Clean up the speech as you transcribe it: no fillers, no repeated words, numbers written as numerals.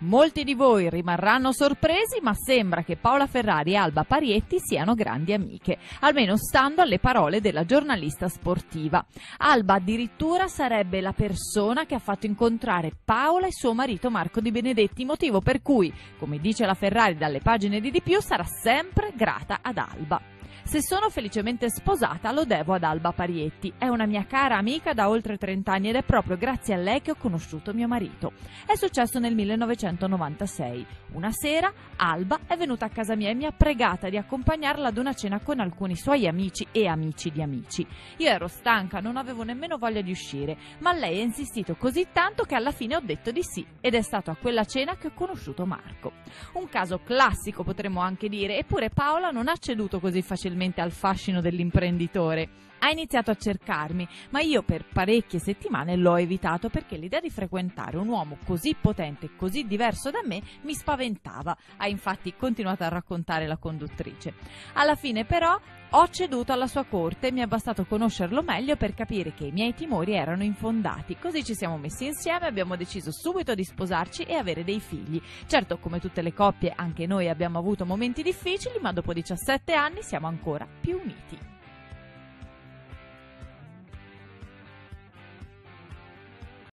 Molti di voi rimarranno sorpresi, ma sembra che Paola Ferrari e Alba Parietti siano grandi amiche, almeno stando alle parole della giornalista sportiva. Alba addirittura sarebbe la persona che ha fatto incontrare Paola e suo marito Marco Di Benedetti, motivo per cui, come dice la Ferrari dalle pagine di Di Più, sarà sempre grata ad Alba. Se sono felicemente sposata lo devo ad Alba Parietti, è una mia cara amica da oltre 30 anni ed è proprio grazie a lei che ho conosciuto mio marito. È successo nel 1996. Una sera Alba è venuta a casa mia e mi ha pregata di accompagnarla ad una cena con alcuni suoi amici e amici di amici. Io ero stanca, non avevo nemmeno voglia di uscire, ma lei ha insistito così tanto che alla fine ho detto di sì ed è stato a quella cena che ho conosciuto Marco. Un caso classico potremmo anche dire, eppure Paola non ha ceduto così facilmente al fascino dell'imprenditore. Ha iniziato a cercarmi, ma io per parecchie settimane l'ho evitato perché l'idea di frequentare un uomo così potente e così diverso da me mi spaventava. Ha infatti continuato a raccontare la conduttrice. Alla fine però ho ceduto alla sua corte e mi è bastato conoscerlo meglio per capire che i miei timori erano infondati. Così ci siamo messi insieme, abbiamo deciso subito di sposarci e avere dei figli. Certo, come tutte le coppie, anche noi abbiamo avuto momenti difficili, ma dopo 17 anni siamo ancora più uniti.